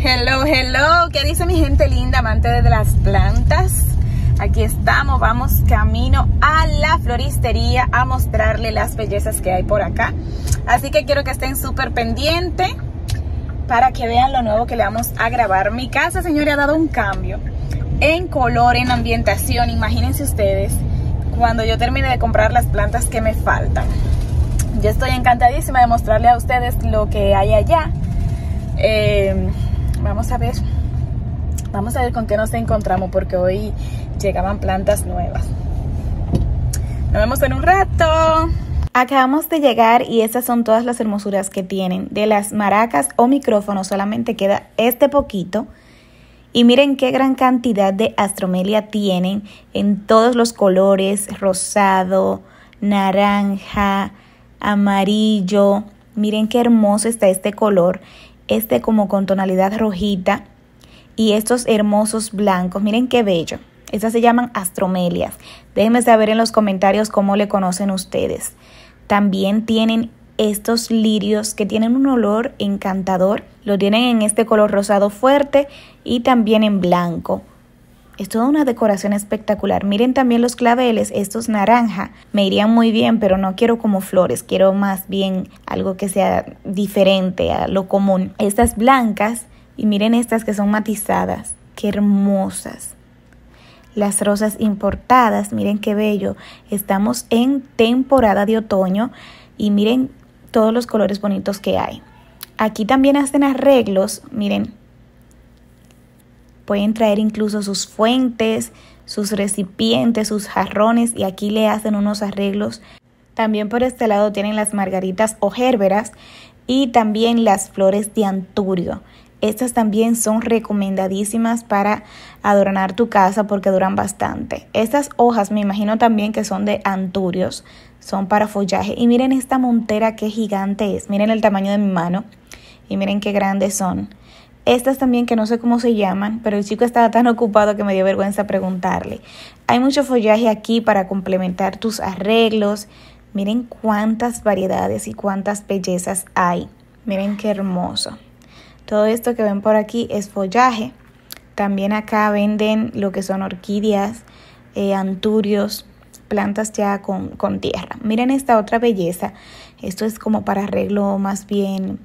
Hello, hello, ¿qué dice mi gente linda, amante de las plantas? Aquí estamos, vamos camino a la floristería a mostrarle las bellezas que hay por acá. Así que quiero que estén súper pendientes para que vean lo nuevo que le vamos a grabar. Mi casa, señores, ha dado un cambio en color, en ambientación. Imagínense ustedes cuando yo termine de comprar las plantas que me faltan. Yo estoy encantadísima de mostrarle a ustedes lo que hay allá. Vamos a ver con qué nos encontramos, porque hoy llegaban plantas nuevas. Nos vemos en un rato. Acabamos de llegar y estas son todas las hermosuras que tienen. De las maracas o micrófonos solamente queda este poquito. Y miren qué gran cantidad de astromelia tienen en todos los colores: rosado, naranja, amarillo. Miren qué hermoso está este color. Este como con tonalidad rojita. Y estos hermosos blancos. Miren qué bello. Estas se llaman astromelias. Déjenme saber en los comentarios cómo le conocen ustedes. También tienen estos lirios que tienen un olor encantador. Lo tienen en este color rosado fuerte y también en blanco. Es toda una decoración espectacular. Miren también los claveles, estos naranja. Me irían muy bien, pero no quiero como flores. Quiero más bien algo que sea diferente a lo común. Estas blancas, y miren estas que son matizadas. Qué hermosas. Las rosas importadas, miren qué bello. Estamos en temporada de otoño y miren todos los colores bonitos que hay. Aquí también hacen arreglos, miren. Pueden traer incluso sus fuentes, sus recipientes, sus jarrones, y aquí le hacen unos arreglos. También por este lado tienen las margaritas o gérberas y también las flores de anturio. Estas también son recomendadísimas para adornar tu casa porque duran bastante. Estas hojas me imagino también que son de anturios, son para follaje. Y miren esta montera qué gigante es. Miren el tamaño de mi mano y miren qué grandes son. Estas también que no sé cómo se llaman, pero el chico estaba tan ocupado que me dio vergüenza preguntarle. Hay mucho follaje aquí para complementar tus arreglos. Miren cuántas variedades y cuántas bellezas hay. Miren qué hermoso. Todo esto que ven por aquí es follaje. También acá venden lo que son orquídeas, anturios, plantas ya con tierra. Miren esta otra belleza. Esto es como para arreglo más bien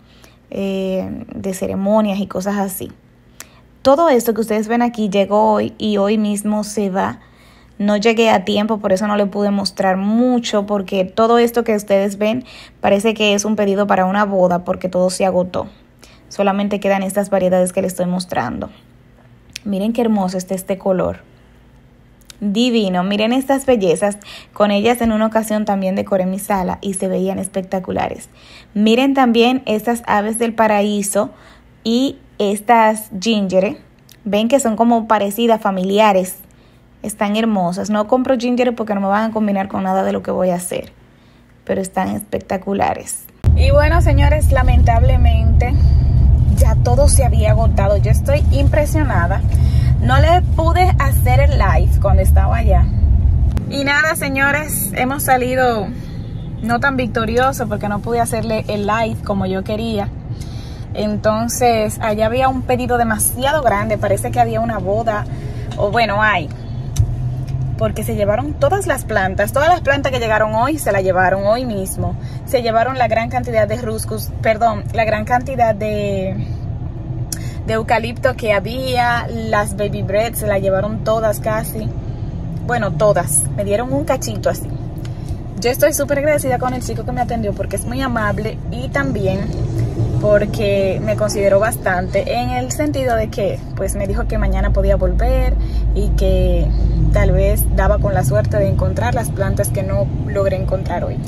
de ceremonias y cosas así. Todo esto que ustedes ven aquí llegó hoy y hoy mismo se va. No llegué a tiempo, por eso no le pude mostrar mucho, porque todo esto que ustedes ven parece que es un pedido para una boda, porque todo se agotó. Solamente quedan estas variedades que les estoy mostrando. Miren qué hermoso está este color. Divino. Miren estas bellezas. Con ellas en una ocasión también decoré mi sala y se veían espectaculares. Miren también estas aves del paraíso y estas ginger. Ven que son como parecidas, familiares. Están hermosas. No compro ginger porque no me van a combinar con nada de lo que voy a hacer. Pero están espectaculares. Y bueno, señores, lamentablemente ya todo se había agotado. Yo estoy impresionada. No le pude hacer el live cuando estaba allá. Y nada, señores, hemos salido no tan victoriosos porque no pude hacerle el live como yo quería. Entonces, allá había un pedido demasiado grande. Parece que había una boda. O bueno, hay. Porque se llevaron todas las plantas que llegaron hoy se las llevaron hoy mismo. Se llevaron la gran cantidad de la gran cantidad de eucalipto que había. Las baby bread se las llevaron todas casi. Bueno, todas. Me dieron un cachito así. Yo estoy súper agradecida con el chico que me atendió porque es muy amable y también porque me consideró bastante, en el sentido de que pues me dijo que mañana podía volver y que tal vez daba con la suerte de encontrar las plantas que no logré encontrar hoy.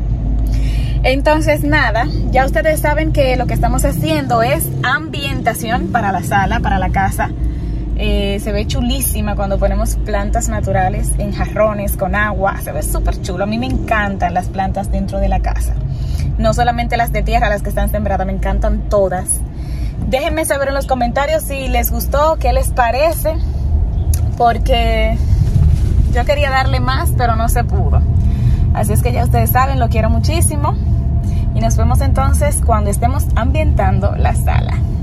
Entonces nada, ya ustedes saben que lo que estamos haciendo es ambientación para la sala, para la casa. Se ve chulísima cuando ponemos plantas naturales en jarrones con agua. Se ve súper chulo. A mí me encantan las plantas dentro de la casa. No solamente las de tierra, las que están sembradas, me encantan todas. Déjenme saber en los comentarios si les gustó, qué les parece, porque yo quería darle más, pero no se pudo. Así es que ya ustedes saben, lo quiero muchísimo. Y nos vemos entonces cuando estemos ambientando la sala.